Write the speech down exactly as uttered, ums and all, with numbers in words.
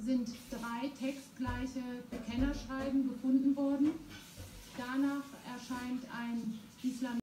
sind drei textgleiche Bekennerschreiben gefunden worden. Danach erscheint ein Islam